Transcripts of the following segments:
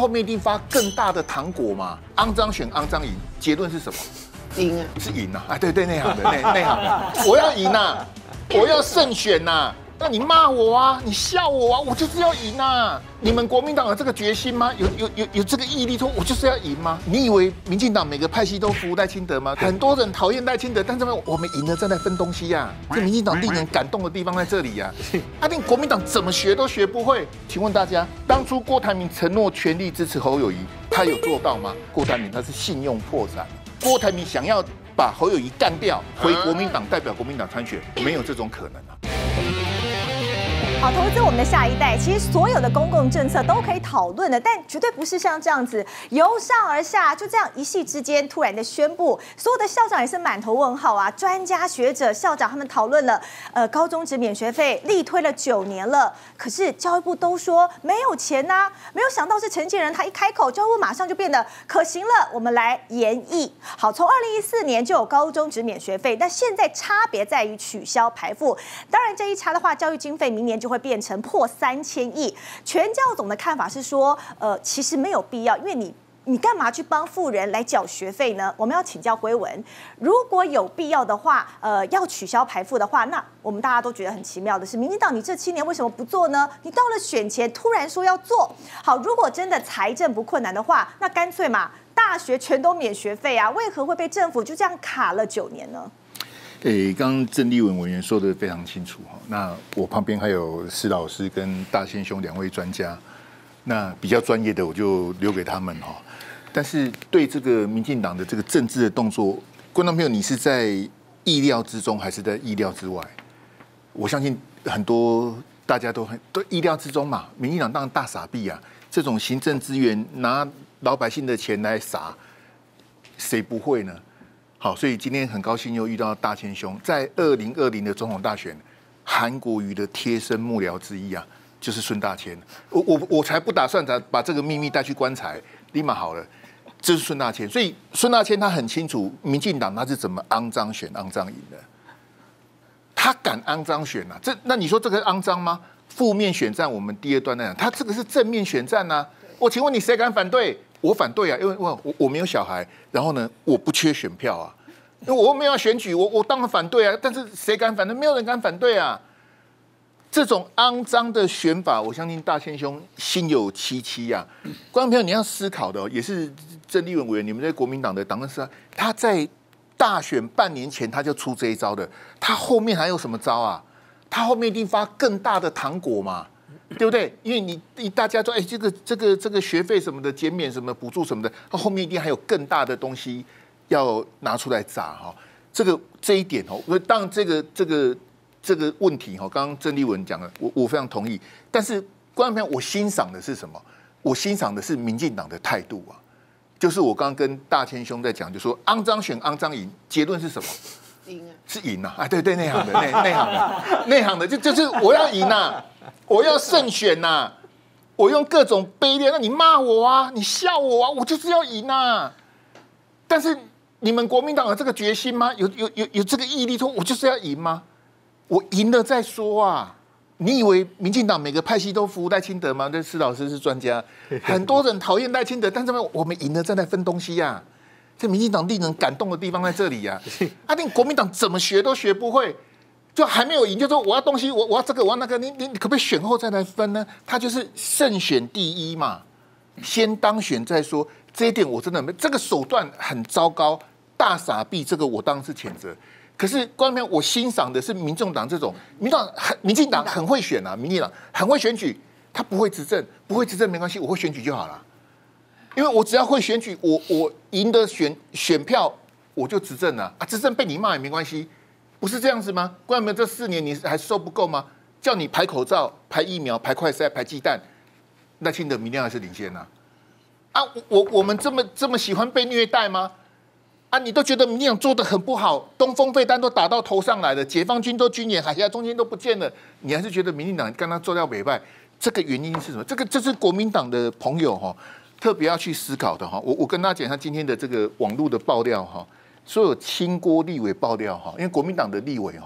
后面一定发更大的糖果嘛。肮脏选肮脏赢，结论是什么？ 赢啊， 是赢啊！对，内行的内行的，我要赢啊，我要胜选呐。那你骂我啊，你笑我啊，我就是要赢啊！你们国民党有这个决心吗？有这个毅力，说我就是要赢吗？你以为民进党每个派系都服赖清德吗？很多人讨厌赖清德，但是我们赢了再来分东西呀。这民进党令人感动的地方在这里呀。令国民党怎么学都学不会。请问大家，当初郭台铭承诺全力支持侯友宜，他有做到吗？郭台铭他是信用破产。郭台铭想要把侯友宜干掉，回国民党代表国民党参选，没有这种可能啊。 好，投资我们的下一代，其实所有的公共政策都可以讨论的，但绝对不是像这样子由上而下就这样一夕之间突然的宣布。所有的校长也是满头问号啊，专家学者、校长他们讨论了，高中职免学费力推了9年了，可是教育部都说没有钱呐，没有想到是陈建仁他一开口，教育部马上就变得可行了，我们来研议。好，从2014年就有高中职免学费，但现在差别在于取消排付。当然这一差的话，教育经费明年就会变成破3000亿。全教总的看法是说，其实没有必要，因为你干嘛去帮富人来缴学费呢？我们要请教圭文，如果有必要的话，要取消排付的话，那我们大家都觉得很奇妙的是，民进党你这7年为什么不做呢？你到了选前突然说要做。好，如果真的财政不困难的话，那干脆嘛，大学全都免学费啊，为何会被政府就这样卡了9年呢？ 刚刚郑丽文委员说的非常清楚哈。那我旁边还有施老师跟大仙兄2位专家，那比较专业的我就留给他们哈。但是对这个民进党的这个政治的动作，观众朋友，你是在意料之中还是在意料之外？我相信很多大家都意料之中嘛。民进党当然大傻逼啊，这种行政资源拿老百姓的钱来撒，谁不会呢？好，所以今天很高兴又遇到大千兄，在2020的总统大选，韩国瑜的贴身幕僚之一啊，就是孙大千。我才不打算把这个秘密带去棺材，立马好了，这是孙大千。所以孙大千他很清楚，民进党他是怎么肮脏选肮脏赢的，他敢肮脏选啊？那你说这个肮脏吗？负面选战我们第2段那样，他这个是正面选战啊。我请问你谁敢反对？我反对啊，因为我没有小孩，然后呢，我不缺选票啊，因为我又没有要选举，我当然反对啊。但是谁敢反对？没有人敢反对啊。这种肮脏的选法，我相信大千兄心有戚戚啊。观众朋友，你要思考的也是郑丽文委员，你们在国民党的党政司，他在大选半年前他就出这一招的，他后面还有什么招啊？他后面一定发更大的糖果嘛。对不对？因为你大家说，这个学费什么的减免什么补助什么的，它后面一定还有更大的东西要拿出来砸哈。这一点哦，当然这个问题哈，刚刚郑丽文讲了，我非常同意。但是观众朋友，我欣赏的是什么？我欣赏的是民进党的态度啊。就是我刚刚跟大千兄在讲，就说肮脏选肮脏赢，结论是什么？赢啊，是赢啊！对，内行的内行的，就是我要赢啊，我要胜选呐，我用各种卑劣，那你骂我啊，你笑我啊，我就是要赢啊。但是你们国民党有这个决心吗？有这个毅力，说我就是要赢吗？我赢了再说啊！你以为民进党每个派系都服赖清德吗？这施老师是专家，很多人讨厌赖清德，但是我们赢了再来分东西呀。这民进党令人感动的地方在这里呀！令国民党怎么学都学不会，就还没有赢就说我要东西，我要这个，我要那个，你可不可以选后再来分呢？他就是胜选第一嘛，先当选再说。这一点我真的这个手段很糟糕，大傻逼，这个我当然是谴责。可是观众朋友，我欣赏的是民众党这种，民进党很会选啊，民进党很会选举，他不会执政，不会执政没关系，我会选举就好了。因为我只要会选举，我赢得选票，我就执政了啊！执政被你骂也没关系，不是这样子吗？观众朋友，这4年你还收不够吗？叫你排口罩、排疫苗、排快筛、排鸡蛋，赖清德明天还是领先呐！我们这么喜欢被虐待吗？啊，你都觉得民进党做得很不好，东风飞弹都打到头上来了，解放军都军演海峡中间都不见了，你还是觉得民进党跟他做掉委败？这个原因是什么？这是国民党的朋友哈。特别要去思考的哈，我跟大家讲一下今天的这个网络的爆料哈，所有亲郭立委爆料哈，因为国民党的立委哈，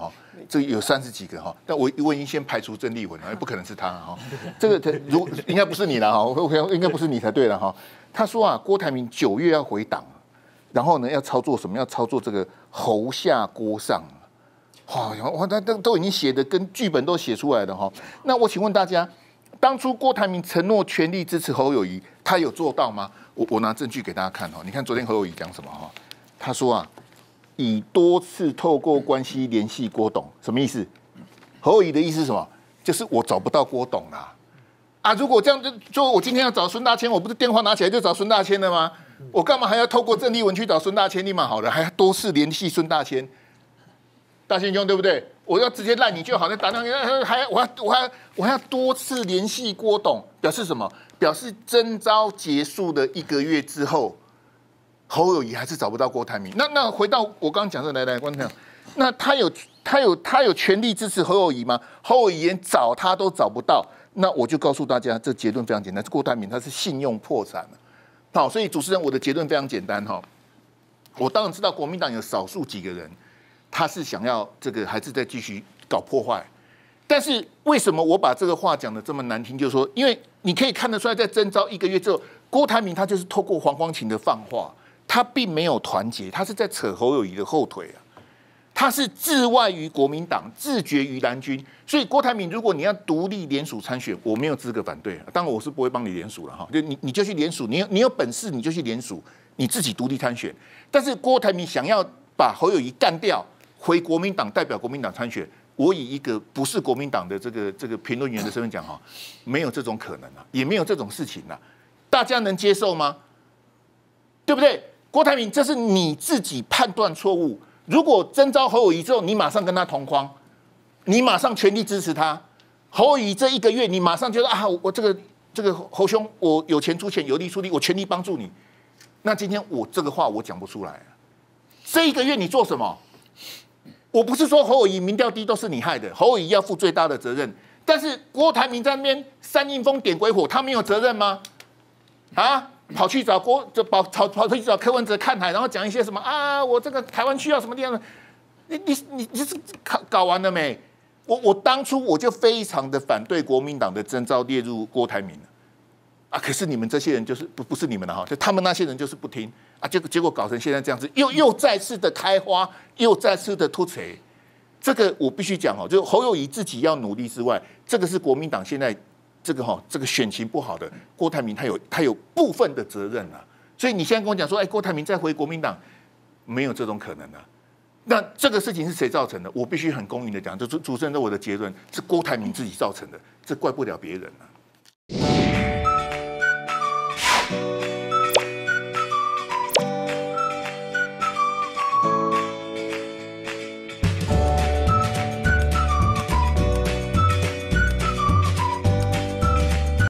这有30几个哈，但我已经先排除郑丽文了，不可能是他哈。这个应该不是你了哈，应该不是你才对了哈。他说啊，郭台铭9月要回党，然后呢要操作什么？要操作这个侯下郭上。哇，他都已经写的跟剧本都写出来了哈。那我请问大家，当初郭台铭承诺全力支持侯友宜，他有做到吗？我拿证据给大家看哈。你看昨天侯友宜讲什么哈？他说啊，已多次透过关系联系郭董，什么意思？侯友宜的意思是什么？就是我找不到郭董啦。啊，如果这样就我今天要找孙大千，我不是电话拿起来就找孙大千了吗？我干嘛还要透过郑丽文去找孙大千？立马好了，还要多次联系孙大千。大仙兄对不对？我要直接赖你就好，再打电话，我还要多次联系郭董，表示什么？表示征召结束的1个月之后，侯友宜还是找不到郭台铭。那回到我刚刚讲的，来观众朋友，那他有全力支持侯友宜吗？侯友宜连找他都找不到，那我就告诉大家，这结论非常简单，郭台铭他是信用破产了。好，所以主持人，我的结论非常简单哈。我当然知道国民党有少数几个人。他是想要这个，还是在继续搞破坏？但是为什么我把这个话讲的这么难听？就是说，因为你可以看得出来，在征召1个月之后，郭台铭他就是透过黄光芹的放话，他并没有团结，他是在扯侯友宜的后腿啊，他是自外于国民党，自绝于蓝军。所以郭台铭，如果你要独立联署参选，我没有资格反对，当然我是不会帮你联署了哈，就你就去联署，你有本事你就去联署，你自己独立参选。但是郭台铭想要把侯友宜干掉。回国民党代表国民党参选，我以一个不是国民党的这个评论员的身份讲哈，没有这种可能啊，也没有这种事情啊，大家能接受吗？对不对？郭台铭，这是你自己判断错误。如果征召侯友宜之后，你马上跟他同框，你马上全力支持他。侯友宜这1个月，你马上就说啊，我这个侯兄，我有钱出钱，有力出力，我全力帮助你。那今天我这个话我讲不出来啊。这1个月你做什么？我不是说侯友宜民调低都是你害的，侯友宜要负最大的责任。但是郭台铭在那边煽阴风点鬼火，他没有责任吗？啊，跑去找跑去找柯文哲看台，然后讲一些什么啊，我这个台湾需要什么地方的？你是搞完了没？我当初我就非常的反对国民党的征召列入郭台铭啊，可是你们这些人就是不是你们的哈，就他们那些人就是不听。啊，结果搞成现在这样子，又再次的开花，又再次的突锤。这个我必须讲哦，就侯友宜自己要努力之外，这个是国民党现在这个选情不好的郭台铭，他有部分的责任啊。所以你现在跟我讲说，郭台铭再回国民党，没有这种可能啊。那这个事情是谁造成的？我必须很公允的讲，就主持人的我的结论是郭台铭自己造成的，这怪不了别人啊。